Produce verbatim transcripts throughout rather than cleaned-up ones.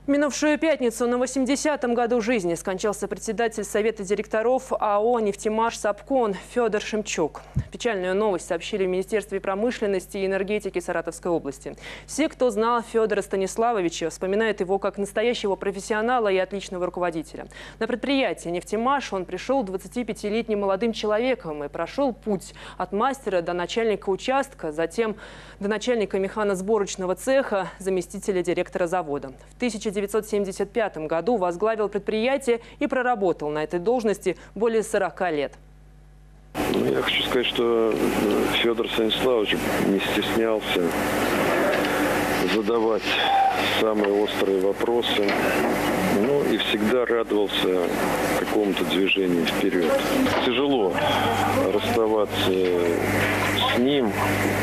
В минувшую пятницу на восьмидесятом году жизни скончался председатель Совета директоров АО «Нефтемаш Сапкон» Федор Шемчук. Печальную новость сообщили в Министерстве промышленности и энергетики Саратовской области. Все, кто знал Федора Станиславовича, вспоминают его как настоящего профессионала и отличного руководителя. На предприятие «Нефтемаш» он пришел двадцатипятилетним молодым человеком и прошел путь от мастера до начальника участка, затем до начальника механосборочного цеха, заместителя директора завода. В тысяча девятьсот семьдесят пятом году возглавил предприятие и проработал на этой должности более сорока лет. Ну, я хочу сказать, что Федор Станиславович не стеснялся задавать самые острые вопросы, ну и всегда радовался какому-то движению вперед. Тяжело расставаться с ним.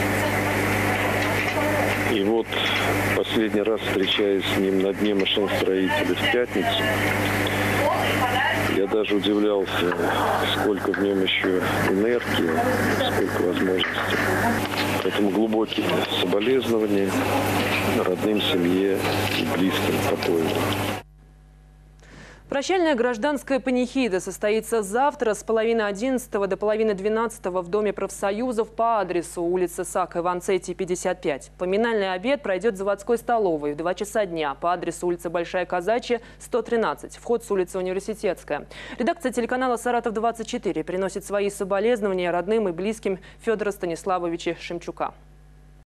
И вот последний раз, встречаясь с ним на дне машиностроителя в пятницу, я даже удивлялся, сколько в нем еще энергии, сколько возможностей. Поэтому глубокие соболезнования родным, семье и близким покойным. Прощальная гражданская панихида состоится завтра с половины одиннадцатого до половины двенадцатого в Доме профсоюзов по адресу улица Сака Иванцетти, пятьдесят пять. Поминальный обед пройдет в заводской столовой в два часа дня по адресу улица Большая Казачья, сто тринадцать. Вход с улицы Университетская. Редакция телеканала «Саратов двадцать четыре» приносит свои соболезнования родным и близким Федора Станиславовича Шемчука.